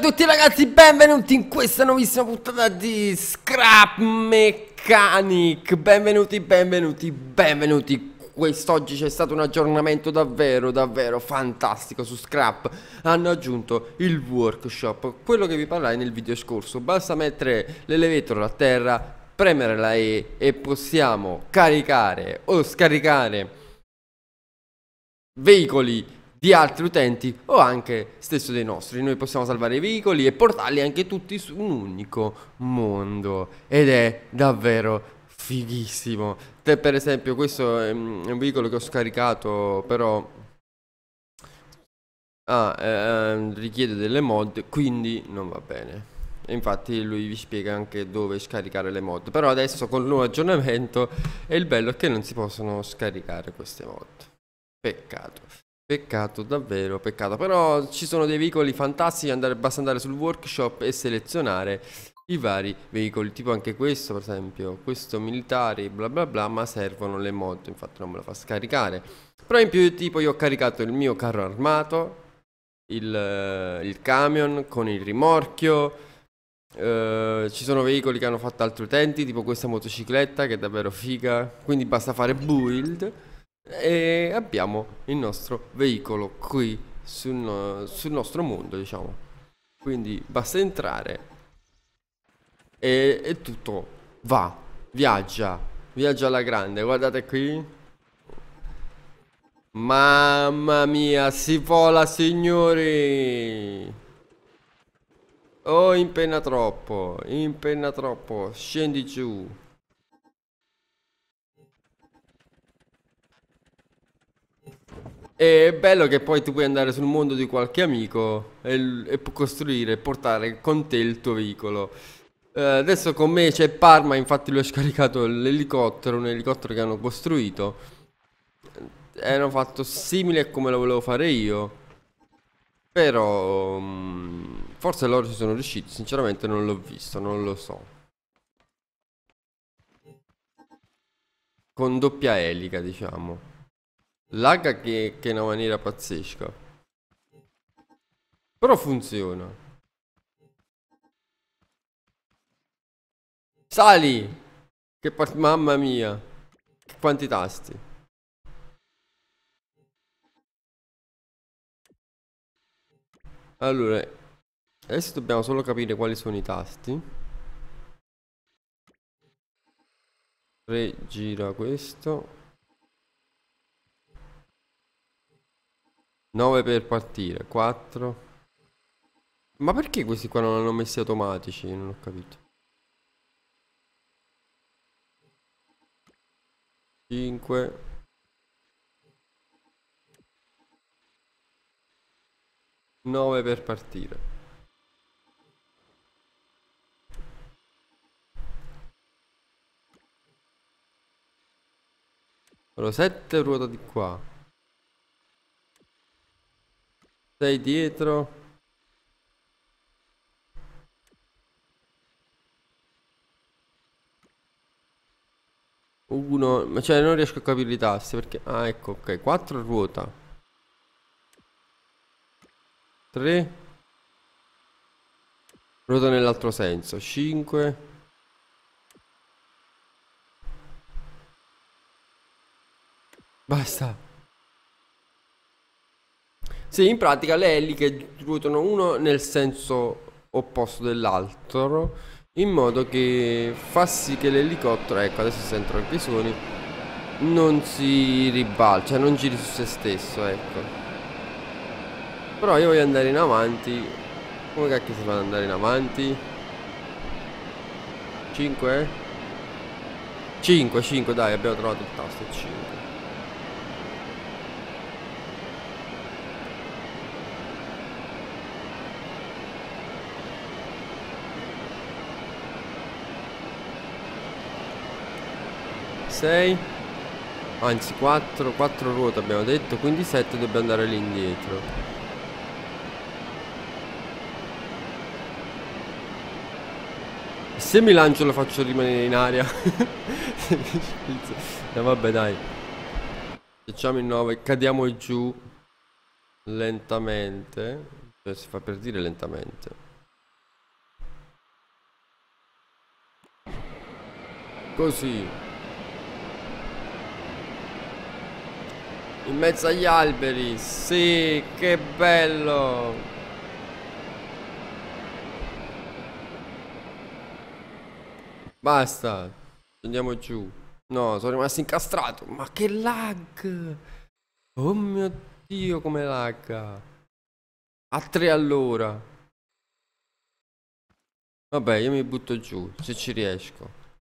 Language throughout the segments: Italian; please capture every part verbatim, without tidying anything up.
a tutti ragazzi, benvenuti in questa nuovissima puntata di Scrap Mechanic. Benvenuti, benvenuti, benvenuti. Quest'oggi c'è stato un aggiornamento davvero, davvero fantastico su Scrap. Hanno aggiunto il workshop, quello che vi parlai nel video scorso. Basta mettere l'elevator a terra, premere la E e possiamo caricare o scaricare veicoli di altri utenti o anche stesso dei nostri. Noi possiamo salvare i veicoli e portarli anche tutti su un unico mondo ed è davvero fighissimo. Te, per esempio, questo è un veicolo che ho scaricato, però ah, eh, richiede delle mod, quindi non va bene. E infatti lui vi spiega anche dove scaricare le mod. Però adesso con il nuovo aggiornamento è il bello è che non si possono scaricare queste mod. Peccato. Peccato, davvero peccato. Però ci sono dei veicoli fantastici, andare, basta andare sul workshop e selezionare i vari veicoli. Tipo anche questo, per esempio, questo militari, bla bla bla, ma servono le mod, infatti non me la fa scaricare. Però in più, tipo, io ho caricato il mio carro armato, il, il camion con il rimorchio. Uh, ci sono veicoli che hanno fatto altri utenti, tipo questa motocicletta che è davvero figa. Quindi basta fare build e abbiamo il nostro veicolo qui sul, sul nostro mondo, diciamo. Quindi basta entrare e, e tutto va, viaggia, viaggia alla grande. Guardate qui, mamma mia, si vola signori. Oh, impenna troppo, impenna troppo, scendi giù. È bello che poi tu puoi andare sul mondo di qualche amico e, e costruire, portare con te il tuo veicolo. Uh, adesso con me c'è Parma, infatti lui ha scaricato l'elicottero, un elicottero che hanno costruito. E hanno fatto simile a come lo volevo fare io. Però um, forse loro ci sono riusciti, sinceramente non l'ho visto, non lo so. Con doppia elica, diciamo. Lagga che, che è una maniera pazzesca. Però funziona. Sali! Che part... Mamma mia! Che quanti tasti. Allora, adesso dobbiamo solo capire quali sono i tasti. Gira questo. nove per partire, quattro. Ma perché questi qua non hanno messi automatici? Non ho capito. cinque. nove per partire. Allora, sette ruota di qua. sei dietro. uno, ma cioè non riesco a capire i tasti perché... Ah, ecco, ok, quattro ruota. tre. Ruota nell'altro senso. cinque. Basta. Sì, in pratica le eliche ruotano uno nel senso opposto dell'altro, in modo che fa sì che l'elicottero, ecco adesso sento anche i suoni, non si ribalta, cioè non giri su se stesso, ecco. Però io voglio andare in avanti. Come cacchio si fa ad andare in avanti? cinque? cinque, cinque, dai, abbiamo trovato il tasto cinque. sei, anzi quattro, quattro ruote abbiamo detto, quindi sette, dobbiamo andare lì indietro. Se mi lancio lo faccio rimanere in aria. No, vabbè, dai. Facciamo il nove, cadiamo giù lentamente. Cioè si fa per dire lentamente. Così. In mezzo agli alberi. Sì, che bello. Basta. Andiamo giù. No, sono rimasto incastrato. Ma che lag. Oh mio Dio, come lagga. A tre all'ora. Vabbè, io mi butto giù, se ci riesco.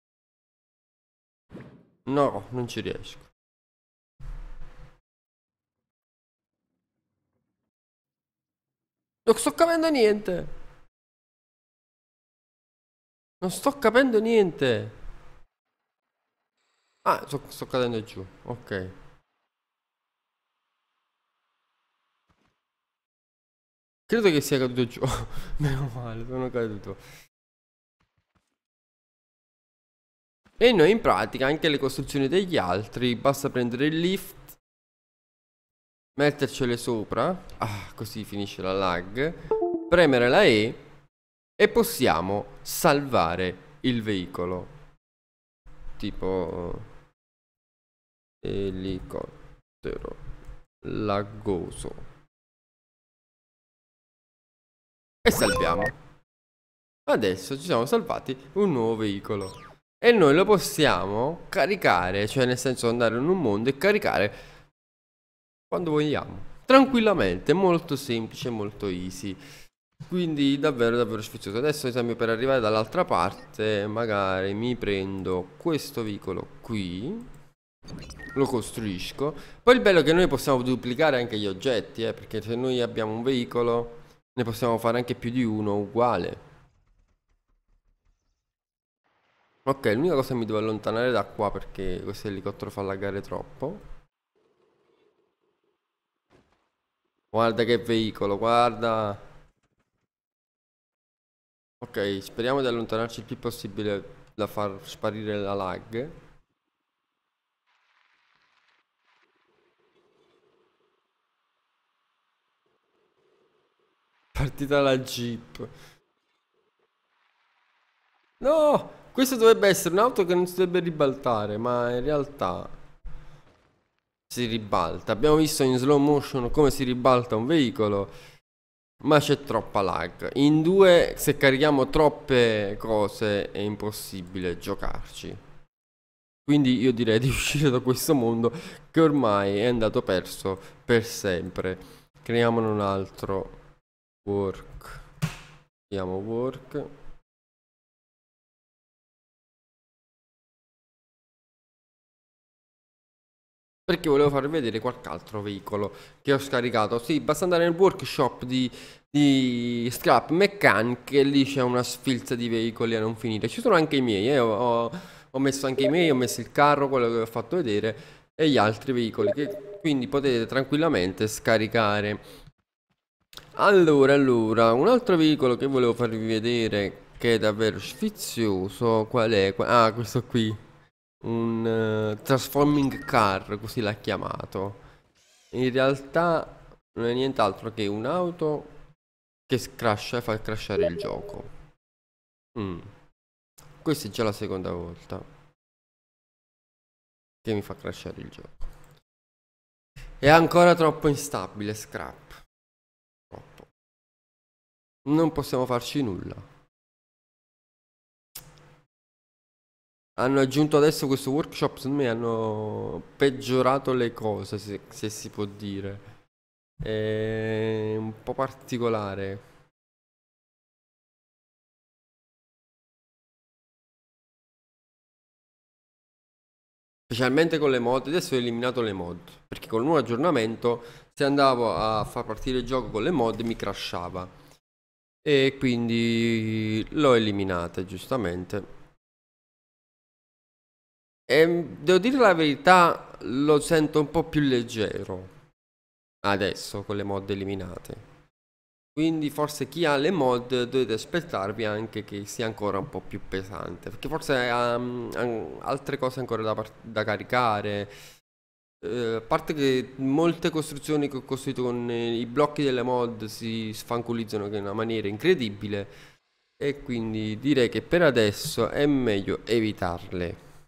No, non ci riesco. Non sto capendo niente. Non sto capendo niente. Ah, sto, sto cadendo giù. Ok. Credo che sia caduto giù. Meno male, sono caduto. E noi in pratica anche le costruzioni degli altri. Basta prendere il lift, mettercele sopra. Ah, così finisce la lag. Premere la E e possiamo salvare il veicolo. Tipo elicottero laggoso. E salviamo. Adesso ci siamo salvati un nuovo veicolo. E noi lo possiamo caricare, cioè nel senso andare in un mondo e caricare quando vogliamo. Tranquillamente, molto semplice, molto easy. Quindi davvero davvero sfizioso. Adesso ad esempio per arrivare dall'altra parte magari mi prendo questo veicolo qui, lo costruisco. Poi il bello è che noi possiamo duplicare anche gli oggetti, eh, perché se noi abbiamo un veicolo ne possiamo fare anche più di uno uguale. Ok, l'unica cosa è che mi devo allontanare da qua perché questo elicottero fa laggare troppo. Guarda che veicolo, guarda. Ok, speriamo di allontanarci il più possibile da far sparire la lag. Partita la Jeep. No! Questo dovrebbe essere un'auto che non si dovrebbe ribaltare, ma in realtà si ribalta. Abbiamo visto in slow motion come si ribalta un veicolo, ma c'è troppa lag. In due, se carichiamo troppe cose, è impossibile giocarci. Quindi io direi di uscire da questo mondo che ormai è andato perso per sempre. Creiamone un altro. Work. Chiamo work. Perché volevo farvi vedere qualche altro veicolo che ho scaricato. Sì, basta andare nel workshop di, di Scrap Mechanic e lì c'è una sfilza di veicoli a non finire. Ci sono anche i miei, eh. ho, ho messo anche i miei, ho messo il carro, quello che vi ho fatto vedere, e gli altri veicoli che quindi potete tranquillamente scaricare. Allora, allora, un altro veicolo che volevo farvi vedere che è davvero sfizioso, qual è? Ah, questo qui. Un eh, transforming car, così l'ha chiamato. In realtà non è nient'altro che un'auto che crasha e fa crashare il gioco. Mm. Questa è già la seconda volta che mi fa crashare il gioco. È ancora troppo instabile, Scrap. Troppo. Non possiamo farci nulla. Hanno aggiunto adesso questo workshop, secondo me hanno peggiorato le cose, se, se si può dire. È un po' particolare. Specialmente con le mod. Adesso ho eliminato le mod, perché con il nuovo aggiornamento se andavo a far partire il gioco con le mod mi crashava. E quindi l'ho eliminata, giustamente. E devo dire la verità, lo sento un po' più leggero adesso con le mod eliminate. Quindi forse chi ha le mod dovete aspettarvi anche che sia ancora un po' più pesante. Perché forse ha, mm, ha altre cose ancora da, par- da caricare. Eh, a parte che molte costruzioni che ho costruito con eh, i blocchi delle mod si sfanculizzano in una maniera incredibile. E quindi direi che per adesso è meglio evitarle.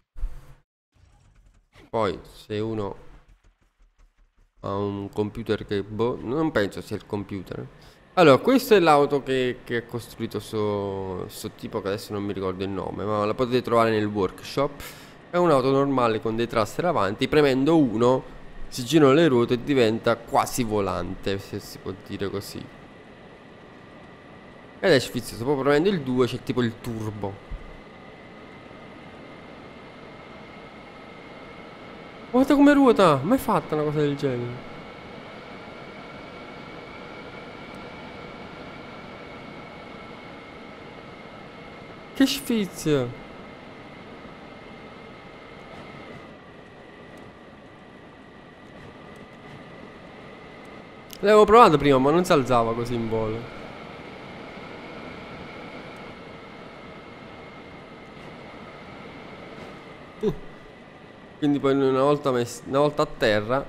Poi se uno ha un computer che boh, non penso sia il computer. Allora, questa è l'auto che, che ha costruito sto, sto tipo che adesso non mi ricordo il nome, ma la potete trovare nel workshop. È un'auto normale con dei thruster avanti, premendo uno si girano le ruote e diventa quasi volante, se si può dire così. Ed è sfizioso, poi premendo il due c'è tipo il turbo. Guarda come ruota, mai fatta una cosa del genere. Che sfizio. L'avevo provato prima ma non si alzava così in volo. Quindi poi una volta, mess- una volta a terra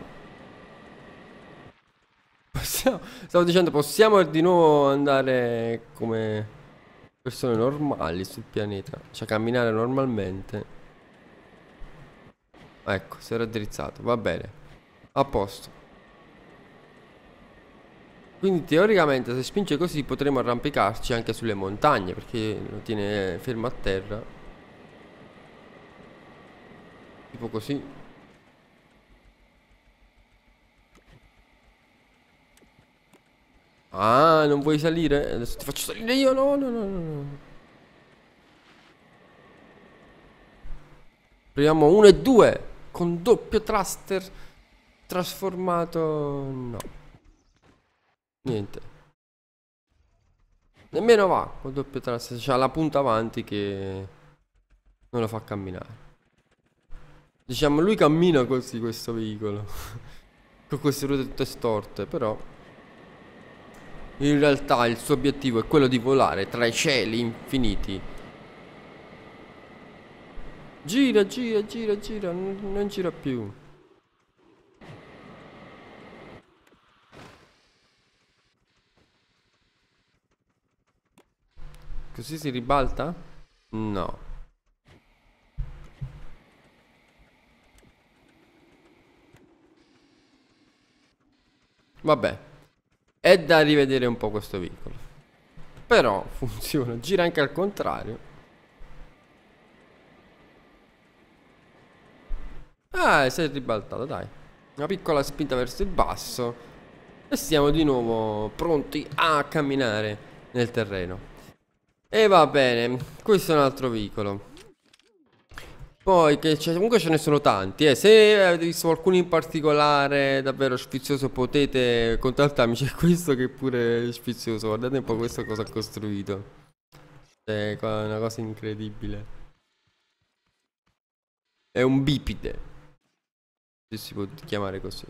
possiamo, stavo dicendo possiamo di nuovo andare come persone normali sul pianeta, cioè camminare normalmente. Ecco, si era drizzato, va bene, a posto. Quindi teoricamente se spinge così potremo arrampicarci anche sulle montagne perché lo tiene fermo a terra. Tipo così. Ah, non vuoi salire? Adesso ti faccio salire io. No, no, no, no, no. Proviamo uno e due. Con doppio thruster trasformato. No. Niente. Nemmeno va con doppio thruster. C'ha la punta avanti che non lo fa camminare. Diciamo, lui cammina così questo veicolo. Con queste ruote tutte storte, però. In realtà il suo obiettivo è quello di volare tra i cieli infiniti. Gira, gira, gira, gira, non, non gira più. Così si ribalta? No. Vabbè. È da rivedere un po' questo veicolo. Però funziona, gira anche al contrario. Ah, si è ribaltato, dai. Una piccola spinta verso il basso. E siamo di nuovo pronti a camminare nel terreno. E va bene, questo è un altro veicolo. Poi che c'è, comunque ce ne sono tanti, eh. Se avete visto qualcuno in particolare davvero sfizioso potete contattarmi. C'è questo che pure è sfizioso. Guardate un po' questo cosa ha costruito. È qua- una cosa incredibile. È un bipite, se si può chiamare così.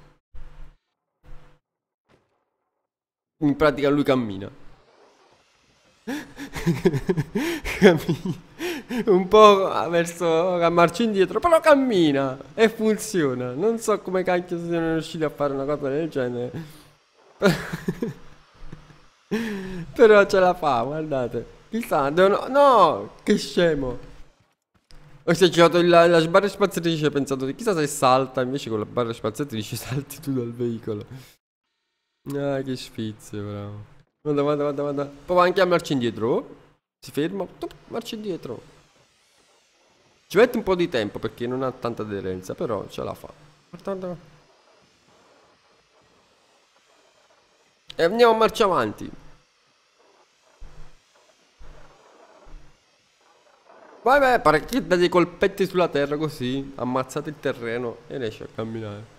In pratica lui cammina. Cammina. Un po' verso a marcia indietro, però cammina e funziona. Non so come cacchio siano riusciti a fare una cosa del genere. Però ce la fa, guardate. Chissà, devono... No, che scemo. Ho girato il- la, la barra spaziatrice e ho pensato di chissà se salta, invece con la barra spaziatrice salti tu dal veicolo. Ah, che sfizio, bravo. Guarda, guarda, guarda, guarda. Poi va anche a marcia indietro. Si ferma, tup, marcia indietro. Ci mette un po' di tempo perché non ha tanta aderenza, però ce la fa. Guarda, guarda. E andiamo a marcia avanti. Vai, vai, pare che dà dei colpetti sulla terra così, ammazzate il terreno e riesce a camminare.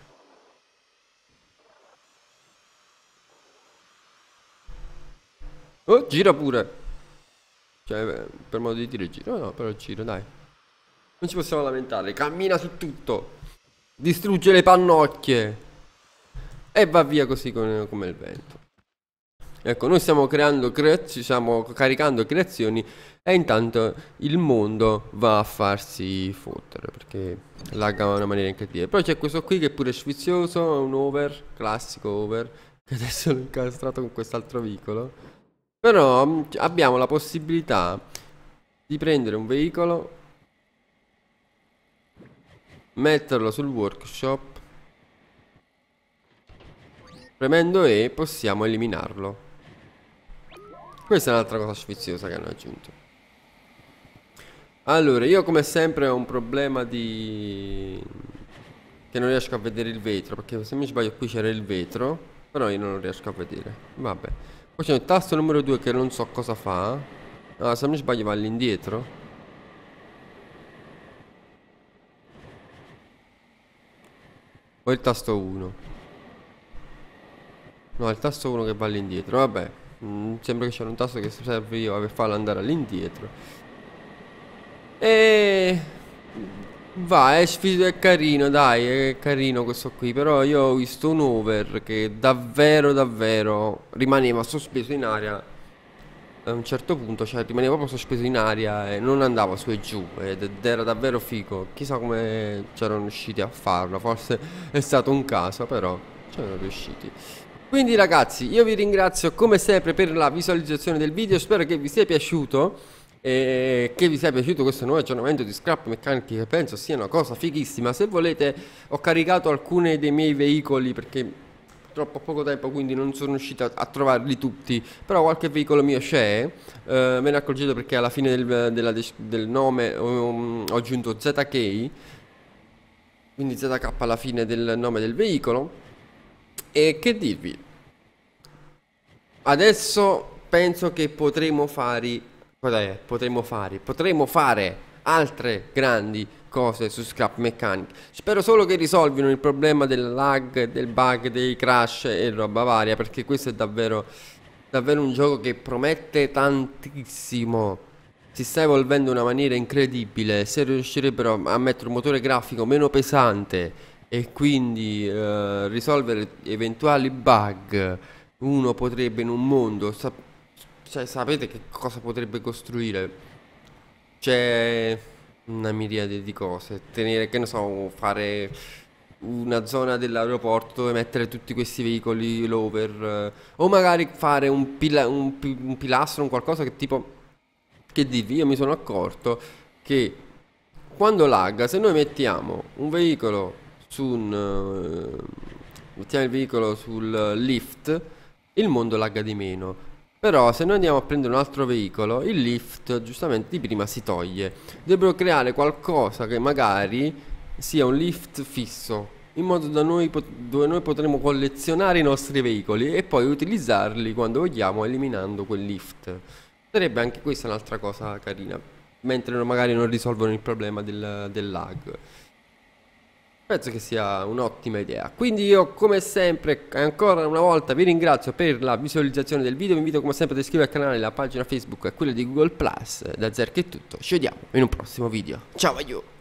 Oh, gira pure. Cioè, eh, per modo di dire gira. No, no, però gira, dai. Non ci possiamo lamentare. Cammina su tutto. Distrugge le pannocchie. E va via così come, come il vento. Ecco, noi stiamo creando creazioni, stiamo caricando creazioni e intanto il mondo va a farsi fottere perché lagga in una maniera incredibile. Poi c'è questo qui che è pure sfizioso, un over, classico over, che adesso l'ho incastrato con quest'altro veicolo. Però mh, abbiamo la possibilità di prendere un veicolo, metterlo sul workshop. Premendo E possiamo eliminarlo. Questa è un'altra cosa sfiziosa che hanno aggiunto. Allora, io come sempre ho un problema di... che non riesco a vedere il vetro, perché se mi sbaglio qui c'era il vetro, però io non lo riesco a vedere. Vabbè. Poi c'è il tasto numero due che non so cosa fa. Ah, se non mi sbaglio va all'indietro. O il tasto uno. No, il tasto uno che va all'indietro. Vabbè, mm, sembra che c'è un tasto che serve io per farlo andare all'indietro. E... va, è, è carino, dai, è carino questo qui. Però io ho visto un over che davvero, davvero rimaneva sospeso in aria. A un certo punto, cioè rimaneva proprio sospeso in aria e non andava su e giù. Ed, ed era davvero figo. Chissà come c'erano riusciti a farlo. Forse è stato un caso, però c'erano riusciti. Quindi ragazzi, io vi ringrazio come sempre per la visualizzazione del video. Spero che vi sia piaciuto e che vi sia piaciuto questo nuovo aggiornamento di Scrap Mechanic, che penso sia una cosa fighissima. Se volete, ho caricato alcuni dei miei veicoli perché troppo poco tempo, quindi non sono riuscito a, a trovarli tutti. Però qualche veicolo mio c'è. eh, Me ne accorgete perché alla fine del, della, del nome ho, ho aggiunto Z K, quindi Z K alla fine del nome del veicolo. E che dirvi, adesso penso che potremo fare, cos'è? Potremo fare, potremo fare altre grandi cose su Scrap Mechanic. Spero solo che risolvino il problema del lag, del bug, dei crash e roba varia, perché questo è davvero, davvero un gioco che promette tantissimo. Si sta evolvendo in una maniera incredibile. Se riuscirebbero a mettere un motore grafico meno pesante e quindi eh, risolvere eventuali bug, uno potrebbe in un mondo sap cioè sapete che cosa potrebbe costruire? C'è una miriade di cose. Tenere, che ne so, fare una zona dell'aeroporto dove mettere tutti questi veicoli l'over, eh, o magari fare un, pila un, pi un pilastro, un qualcosa che tipo, che dirvi, io mi sono accorto che quando lagga, se noi mettiamo un veicolo su un uh, mettiamo il veicolo sul lift, il mondo lagga di meno. Però se noi andiamo a prendere un altro veicolo, il lift giustamente di prima si toglie. Dovrebbero creare qualcosa che magari sia un lift fisso, in modo da noi dove noi potremo collezionare i nostri veicoli e poi utilizzarli quando vogliamo, eliminando quel lift. Sarebbe anche questa un'altra cosa carina, mentre magari non risolvono il problema del, del lag. Penso che sia un'ottima idea. Quindi io come sempre ancora una volta vi ringrazio per la visualizzazione del video. Vi invito come sempre ad iscrivervi al canale, alla pagina Facebook e quella di Google Plus. Da Zerk è tutto, ci vediamo in un prossimo video. Ciao a you.